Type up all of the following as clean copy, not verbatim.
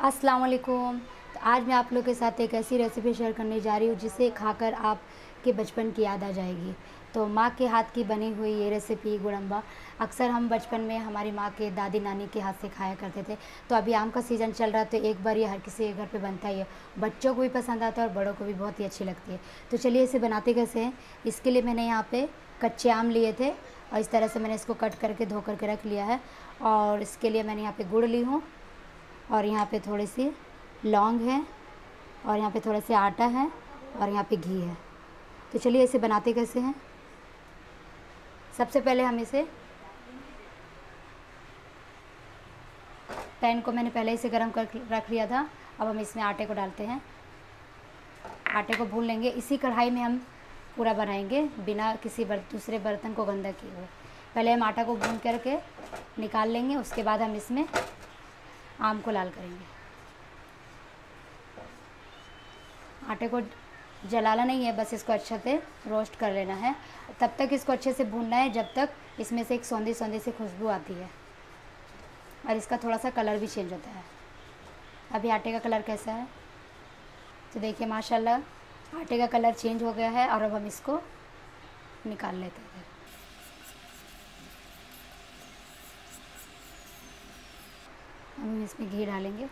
अस्सलाम वालेकुम। तो आज मैं आप लोग के साथ एक ऐसी रेसिपी शेयर करने जा रही हूँ जिसे खाकर आपके बचपन की याद आ जाएगी। तो माँ के हाथ की बनी हुई ये रेसिपी गुड़म्बा अक्सर हम बचपन में हमारी माँ के दादी नानी के हाथ से खाया करते थे। तो अभी आम का सीज़न चल रहा है तो एक बार ये हर किसी के घर पे बनता ही है। बच्चों को भी पसंद आता है और बड़ों को भी बहुत ही अच्छी लगती है। तो चलिए इसे बनाते कैसे हैं। इसके लिए मैंने यहाँ पे कच्चे आम लिए थे और इस तरह से मैंने इसको कट करके धो करके रख लिया है। और इसके लिए मैंने यहाँ पे गुड़ ली हूँ और यहाँ पे थोड़ी सी लौंग है और यहाँ पे थोड़ा सा आटा है और यहाँ पे घी है। तो चलिए इसे बनाते कैसे हैं। सबसे पहले हम इसे पैन को मैंने पहले से गर्म कर रख लिया था। अब हम इसमें आटे को डालते हैं। आटे को भून लेंगे। इसी कढ़ाई में हम पूरा बनाएंगे बिना किसी दूसरे बर्तन को गंदा किए हुए। पहले हम आटा को भून करके निकाल लेंगे, उसके बाद हम इसमें आम को लाल करेंगे। आटे को जलाना नहीं है, बस इसको अच्छे से रोस्ट कर लेना है। तब तक इसको अच्छे से भूनना है जब तक इसमें से एक सौंधी सौंधी सी खुशबू आती है और इसका थोड़ा सा कलर भी चेंज होता है। अभी आटे का कलर कैसा है तो देखिए माशाल्लाह आटे का कलर चेंज हो गया है। और अब हम इसको निकाल लेते हैं। हम इसमें घी डालेंगे।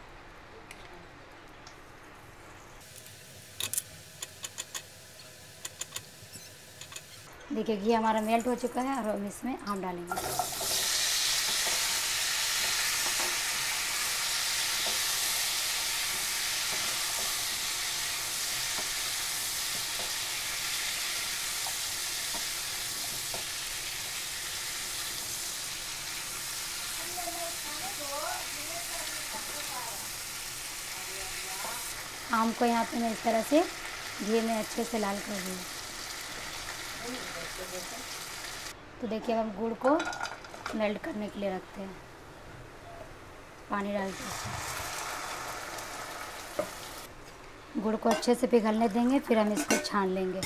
देखिए घी हमारा मेल्ट हो चुका है और हम इसमें आम डालेंगे। आम को यहाँ पे मैं इस तरह से घी में अच्छे से लाल कर दूँगी। तो देखिए अब हम गुड़ को मेल्ट करने के लिए रखते हैं। पानी डालते हैं, गुड़ को अच्छे से पिघलने देंगे, फिर हम इसको छान लेंगे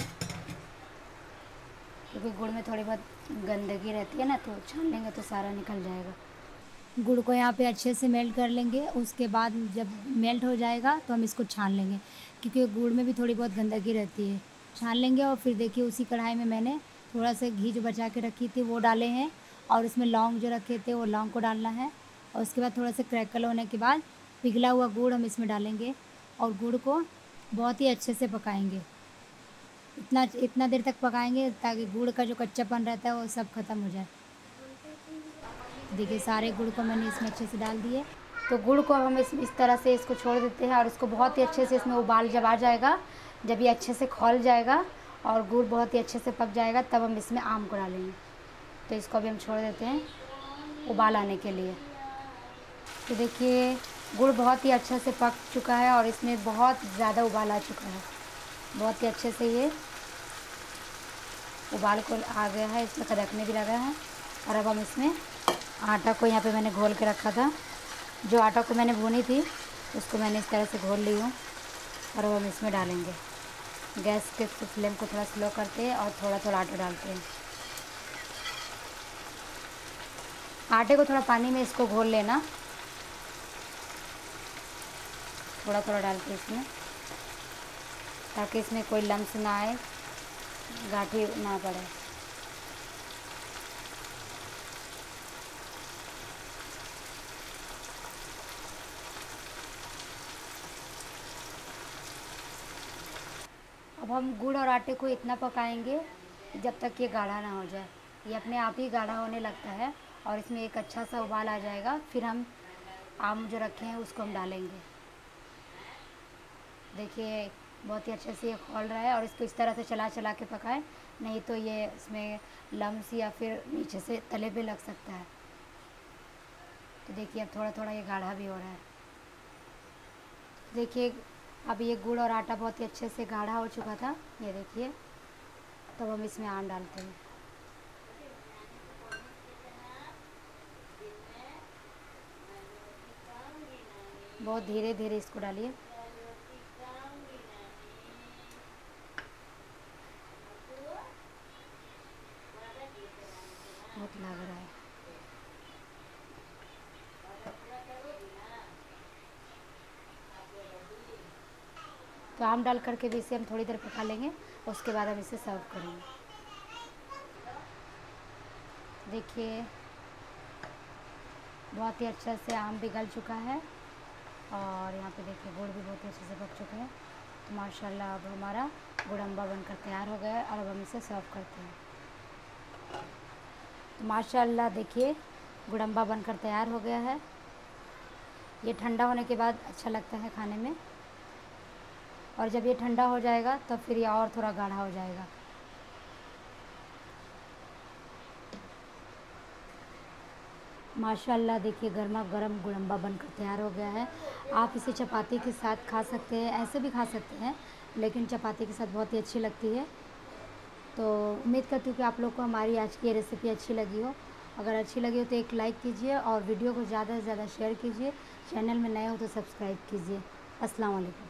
क्योंकि गुड़ में थोड़ी बहुत गंदगी रहती है ना, तो छान लेंगे तो सारा निकल जाएगा। गुड़ को यहाँ पे अच्छे से मेल्ट कर लेंगे। उसके बाद जब मेल्ट हो जाएगा तो हम इसको छान लेंगे क्योंकि गुड़ में भी थोड़ी बहुत गंदगी रहती है। छान लेंगे और फिर देखिए उसी कढ़ाई में मैंने थोड़ा सा घी जो बचा के रखी थी वो डाले हैं और इसमें लौंग जो रखे थे वो लौंग को डालना है। और उसके बाद थोड़ा सा क्रैकल होने के बाद पिघला हुआ गुड़ हम इसमें डालेंगे और गुड़ को बहुत ही अच्छे से पकाएंगे। इतना देर तक पकाएंगे ताकि गुड़ का जो कच्चापन रहता है वो सब ख़त्म हो जाए। देखिए सारे गुड़ को मैंने इसमें अच्छे से डाल दिए। तो गुड़ को हम इस तरह से इसको छोड़ देते हैं और इसको बहुत ही अच्छे से इसमें उबाल जब आ जाएगा, जब ये अच्छे से खौल जाएगा और गुड़ बहुत ही अच्छे से पक जाएगा, तब हम इसमें आम को डालेंगे। तो इसको अभी हम छोड़ देते हैं उबाल आने के लिए। तो देखिए गुड़ बहुत ही अच्छे से पक चुका है और इसमें बहुत ज़्यादा उबाल आ चुका है। बहुत ही अच्छे से ये उबाल को आ गया है, इसमें खदकने भी लगा है। और अब हम इसमें आटा को यहाँ पे मैंने घोल के रखा था, जो आटा को मैंने भूनी थी उसको मैंने इस तरह से घोल ली हूँ और अब हम इसमें डालेंगे। गैस के फ्लेम को थोड़ा स्लो करते हैं और थोड़ा थोड़ा आटा डालते हैं। आटे को थोड़ा पानी में इसको घोल लेना, थोड़ा थोड़ा डालते इसमें ताकि इसमें कोई लम्स ना आए, गांठी ना पड़े। अब हम गुड़ और आटे को इतना पकाएंगे जब तक ये गाढ़ा ना हो जाए। ये अपने आप ही गाढ़ा होने लगता है और इसमें एक अच्छा सा उबाल आ जाएगा। फिर हम आम जो रखे हैं उसको हम डालेंगे। देखिए बहुत ही अच्छे से ये खौल रहा है और इसको इस तरह से चला चला के पकाएं, नहीं तो ये इसमें लम्स या फिर नीचे से तले पे लग सकता है। तो देखिए अब थोड़ा थोड़ा ये गाढ़ा भी हो रहा है। देखिए अब ये गुड़ और आटा बहुत ही अच्छे से गाढ़ा हो चुका था, ये देखिए। तो हम इसमें आम डालते हैं। बहुत धीरे धीरे इसको डालिए। बहुत लग रहा है। तो आम डाल करके भी इसे हम थोड़ी देर पका लेंगे, उसके बाद हम इसे सर्व करेंगे। देखिए बहुत ही अच्छे से आम भी गल चुका है और यहाँ पे देखिए गुड़ भी बहुत ही अच्छे से पक चुके हैं। तो माशाल्लाह अब हमारा गुड़म्बा बनकर तैयार हो गया है और अब हम इसे सर्व करते हैं। तो माशाल्लाह देखिए गुड़म्बा बनकर तैयार हो गया है। ये ठंडा होने के बाद अच्छा लगता है खाने में, और जब ये ठंडा हो जाएगा तो फिर ये और थोड़ा गाढ़ा हो जाएगा। माशाल्लाह देखिए गर्मा गर्म गुड़म्बा बनकर तैयार हो गया है। आप इसे चपाती के साथ खा सकते हैं, ऐसे भी खा सकते हैं, लेकिन चपाती के साथ बहुत ही अच्छी लगती है। तो उम्मीद करती हूँ कि आप लोग को हमारी आज की ये रेसिपी अच्छी लगी हो। अगर अच्छी लगी हो तो एक लाइक कीजिए और वीडियो को ज़्यादा से ज़्यादा शेयर कीजिए। चैनल में नए हो तो सब्सक्राइब कीजिए। अस्सलाम वालेकुम।